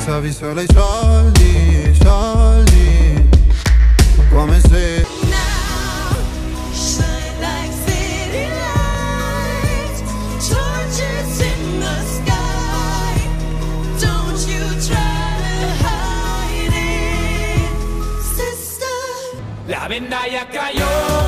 pensavi solo ai soldi, soldi, come se Now, shine like city lights, torches in the sky. Don't you try to hide it, sister. La vendaglia cayó.